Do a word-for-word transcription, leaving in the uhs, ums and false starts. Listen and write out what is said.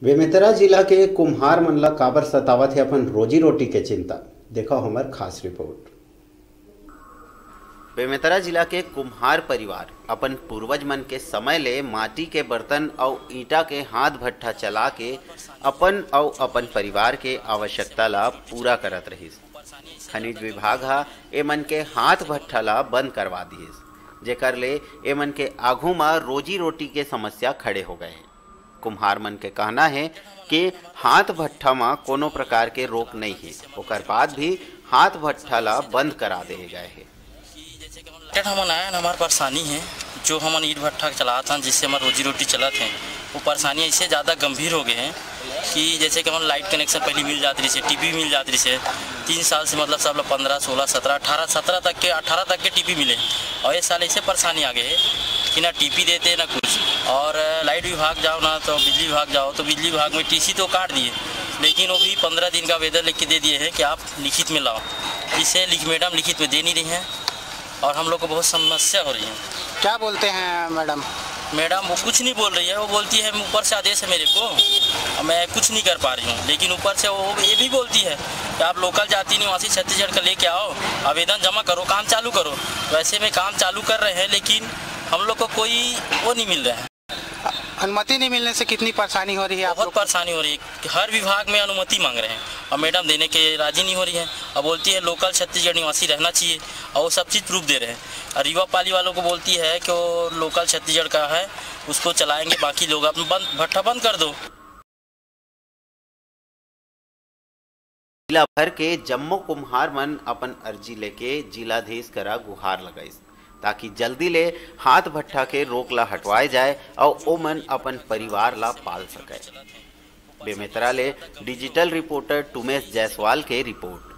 बेमेतरा जिला के कुम्हार मन ला काबर सतावत है अपन रोजी रोटी के चिंता। देखो हमार खास रिपोर्ट। बेमेतरा जिला के कुम्हार परिवार अपन पूर्वज मन के समय ले माटी के बर्तन और ईटा के हाथ भट्ठा चला के अपन और अपन परिवार के आवश्यकता ला पूरा करत रहिस। खनिज विभाग हा एमन के हाथ भट्ठा ला बंद करवा दिस, जेकर ले एमन के आघू में रोजी रोटी के समस्या खड़े हो गए हैं। कुम्हार मन के कहना है कि हाथ भट्ठा में कोनो प्रकार के रोक नहीं है, ओकर बाद भी हाथ भट्ठा ला बंद करा दे गए है। हमन आए हमारे परेशानी है जो हमन ईट भट्ठा चलाते हैं, जिससे हमारे रोजी रोटी चलत है, वो परेशानी ऐसे ज़्यादा गंभीर हो गए हैं कि जैसे कि हम लाइट कनेक्शन पहले मिल जाती रही है, टीवी मिल जाती रही है। तीन साल से मतलब सब लोग पंद्रह सोलह सत्रह अठारह सत्रह तक के अठारह तक के टीवी मिले, और इस साल ऐसे परेशानी आ गई है कि ना टीवी देते ना कुछ। और लाइट विभाग जाओ ना तो बिजली विभाग जाओ तो बिजली विभाग में टीसी तो काट दिए, लेकिन वो भी पंद्रह दिन का वेदर लिख के दे दिए हैं कि आप लिखित में लाओ। इसे लिख मैडम लिखित में दे नहीं रही हैं और हम लोग को बहुत समस्या हो रही है। क्या बोलते हैं मैडम? मैडम वो कुछ नहीं बोल रही है, वो बोलती है ऊपर से आदेश है मेरे को, मैं कुछ नहीं कर पा रही हूँ। लेकिन ऊपर से वो ये भी बोलती है कि आप लोकल जाति निवासी छत्तीसगढ़ का लेके आओ, आवेदन जमा करो, काम चालू करो। वैसे में काम चालू कर रहे हैं, लेकिन हम लोग को कोई वो नहीं मिल रहा है। अनुमति नहीं मिलने से कितनी परेशानी हो रही है? बहुत परेशानी हो रही है। हर विभाग में अनुमति मांग रहे हैं और मैडम देने के राजी नहीं हो रही है, और बोलती है लोकल छत्तीसगढ़ निवासी रहना चाहिए, और वो सब चीज़ प्रूफ दे रहे हैं। और युवा पाली वालों को बोलती है कि वो लोकल छत्तीसगढ़ का है, उसको चलाएंगे, बाकी लोग अपना बंद भट्ठा बंद कर दो। जिला भर के जम्मो कुम्हार मन अपन अर्जी लेके जिलाधीश करा गुहार लगाइस, ताकि जल्दी ले हाथ भट्ठा के रोक ला हटवाए जाए और ओ मन अपन परिवार ला पाल सके। बेमेतरा ले डिजिटल रिपोर्टर टुमेश जायसवाल के रिपोर्ट।